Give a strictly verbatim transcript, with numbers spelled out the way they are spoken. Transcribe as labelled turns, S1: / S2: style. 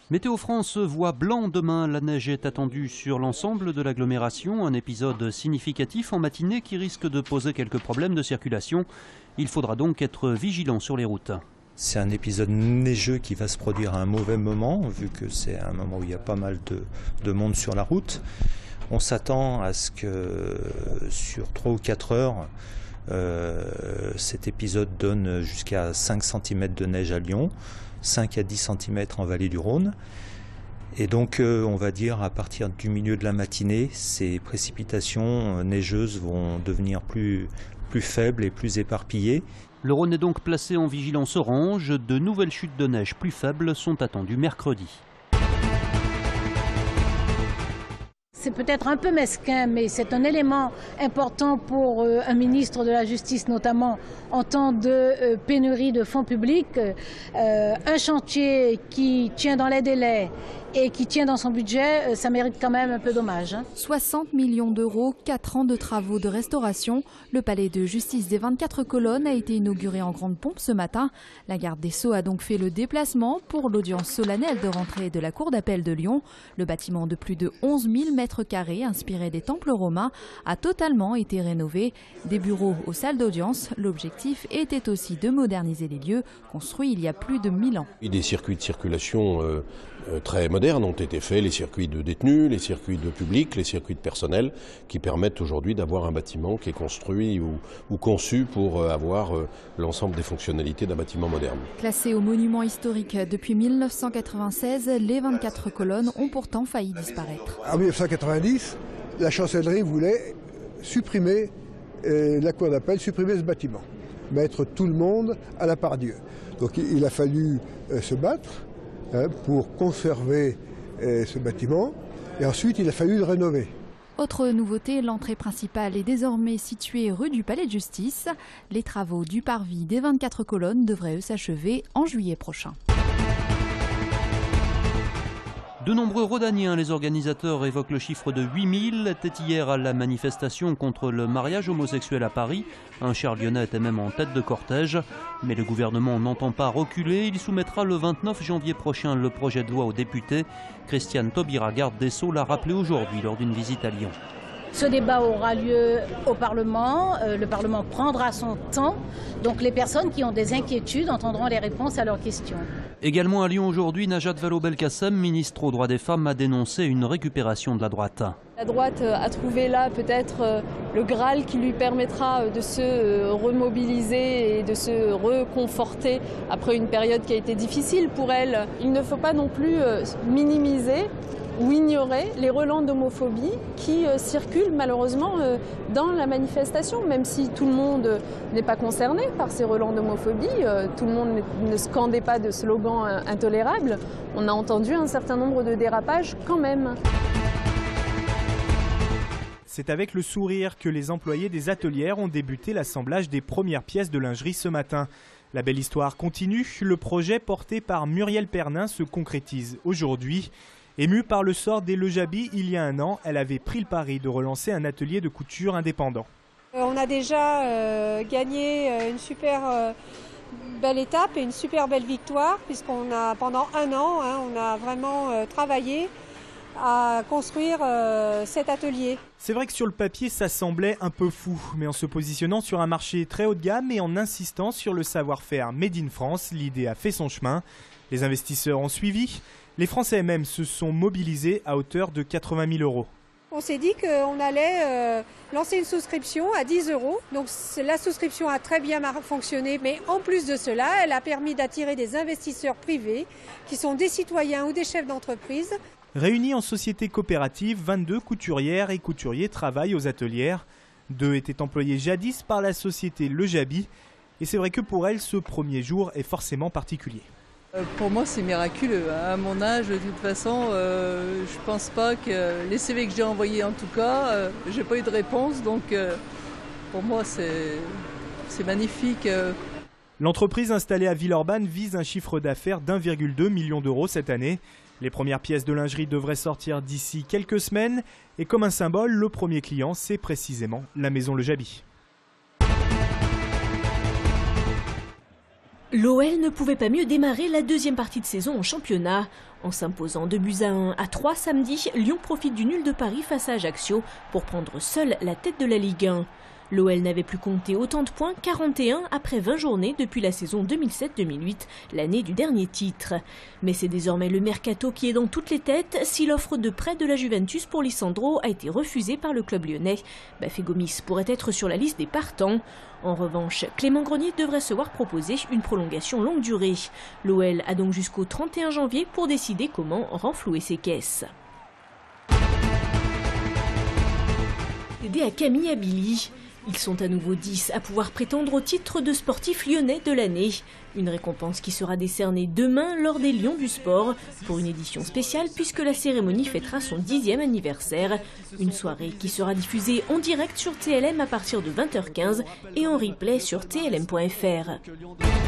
S1: Météo France voit blanc demain. La neige est attendue sur l'ensemble de l'agglomération. Un épisode significatif en matinée qui risque de poser quelques problèmes de circulation. Il faudra donc être vigilant sur les routes.
S2: C'est un épisode neigeux qui va se produire à un mauvais moment, vu que c'est un moment où il y a pas mal de, de monde sur la route. On s'attend à ce que sur trois ou quatre heures, euh, cet épisode donne jusqu'à cinq centimètres de neige à Lyon, cinq à dix centimètres en vallée du Rhône. Et donc euh, on va dire à partir du milieu de la matinée, ces précipitations neigeuses vont devenir plus, plus faibles et plus éparpillées.
S1: Le Rhône est donc placé en vigilance orange. De nouvelles chutes de neige plus faibles sont attendues mercredi.
S3: C'est peut-être un peu mesquin, mais c'est un élément important pour euh, un ministre de la Justice, notamment en temps de euh, pénurie de fonds publics. Euh, un chantier qui tient dans les délais et qui tient dans son budget, euh, ça mérite quand même un peu d'hommage. Hein.
S4: soixante millions d'euros, quatre ans de travaux de restauration. Le palais de justice des vingt-quatre colonnes a été inauguré en grande pompe ce matin. La garde des Sceaux a donc fait le déplacement pour l'audience solennelle de rentrée de la cour d'appel de Lyon. Le bâtiment de plus de onze mille mètres carrés, inspiré des temples romains, a totalement été rénové. Des bureaux aux salles d'audience. L'objectif était aussi de moderniser les lieux construits il y a plus de mille ans.
S5: Des circuits de circulation euh, euh, très modernes ont été faits, les circuits de détenus, les circuits de public, les circuits de personnel, qui permettent aujourd'hui d'avoir un bâtiment qui est construit ou, ou conçu pour euh, avoir euh, l'ensemble des fonctionnalités d'un bâtiment moderne.
S4: Classés au monument historique depuis mille neuf cent quatre-vingt-seize, les vingt-quatre colonnes ont pourtant failli disparaître.
S6: En mille neuf cent quatre-vingt-dix, la chancellerie voulait supprimer euh, la cour d'appel, supprimer ce bâtiment, mettre tout le monde à la part Dieu. Donc il a fallu euh, se battre hein, pour conserver euh, ce bâtiment et ensuite il a fallu le rénover.
S4: Autre nouveauté, l'entrée principale est désormais située rue du Palais de Justice. Les travaux du parvis des vingt-quatre colonnes devraient eux s'achever en juillet prochain.
S1: De nombreux Rhodaniens, les organisateurs évoquent le chiffre de huit mille, étaient hier à la manifestation contre le mariage homosexuel à Paris. Un char lyonnais était même en tête de cortège. Mais le gouvernement n'entend pas reculer. Il soumettra le vingt-neuf janvier prochain le projet de loi aux députés. Christiane Taubira, garde des Sceaux, l'a rappelé aujourd'hui lors d'une visite à Lyon.
S3: Ce débat aura lieu au Parlement, euh, le Parlement prendra son temps, donc les personnes qui ont des inquiétudes entendront les réponses à leurs questions.
S1: Également à Lyon aujourd'hui, Najat Vallaud-Belkacem, ministre aux droits des femmes, a dénoncé une récupération de la droite.
S7: La droite a trouvé là peut-être le Graal qui lui permettra de se remobiliser et de se reconforter après une période qui a été difficile pour elle. Il ne faut pas non plus minimiser ou ignorer les relents d'homophobie qui euh, circulent malheureusement euh, dans la manifestation, même si tout le monde n'est pas concerné par ces relents d'homophobie, euh, tout le monde ne scandait pas de slogans euh, intolérables, on a entendu un certain nombre de dérapages quand même.
S8: C'est avec le sourire que les employés des atelières ont débuté l'assemblage des premières pièces de lingerie ce matin. La belle histoire continue, le projet porté par Muriel Pernin se concrétise aujourd'hui. Émue par le sort des Lejabi, il y a un an, elle avait pris le pari de relancer un atelier de couture indépendant.
S9: On a déjà euh, gagné une super euh, belle étape et une super belle victoire, puisqu'on a pendant un an, hein, on a vraiment euh, travaillé à construire euh, cet atelier.
S8: C'est vrai que sur le papier, ça semblait un peu fou, mais en se positionnant sur un marché très haut de gamme et en insistant sur le savoir-faire Made in France, l'idée a fait son chemin. Les investisseurs ont suivi. Les Français eux-mêmes se sont mobilisés à hauteur de quatre-vingt mille euros.
S9: On s'est dit qu'on allait euh, lancer une souscription à dix euros. Donc la souscription a très bien fonctionné, mais en plus de cela, elle a permis d'attirer des investisseurs privés qui sont des citoyens ou des chefs d'entreprise.
S8: Réunis en société coopérative, vingt-deux couturières et couturiers travaillent aux atelières. Deux étaient employés jadis par la société Lejabi. Et c'est vrai que pour elles, ce premier jour est forcément particulier.
S10: Pour moi, c'est miraculeux. À mon âge, de toute façon, euh, je pense pas que les C V que j'ai envoyés, en tout cas, euh, j'ai pas eu de réponse. Donc, euh, pour moi, c'est magnifique.
S8: L'entreprise installée à Villeurbanne vise un chiffre d'affaires d'un virgule deux million d'euros cette année. Les premières pièces de lingerie devraient sortir d'ici quelques semaines. Et comme un symbole, le premier client, c'est précisément la maison Lejabi.
S11: L'O L ne pouvait pas mieux démarrer la deuxième partie de saison en championnat. En s'imposant deux buts à un à trois samedi, Lyon profite du nul de Paris face à Ajaccio pour prendre seul la tête de la Ligue un. L'O L n'avait plus compté autant de points, quarante et un, après vingt journées depuis la saison deux mille sept deux mille huit, l'année du dernier titre. Mais c'est désormais le mercato qui est dans toutes les têtes. Si l'offre de prêt de la Juventus pour Lisandro a été refusée par le club lyonnais, Bafé Gomis pourrait être sur la liste des partants. En revanche, Clément Grenier devrait se voir proposer une prolongation longue durée. L'O L a donc jusqu'au trente et un janvier pour décider comment renflouer ses caisses. Aidé à Camille Abili. Ils sont à nouveau dix à pouvoir prétendre au titre de sportif lyonnais de l'année. Une récompense qui sera décernée demain lors des Lions du Sport pour une édition spéciale puisque la cérémonie fêtera son dixième anniversaire. Une soirée qui sera diffusée en direct sur T L M à partir de vingt heures quinze et en replay sur T L M point F R.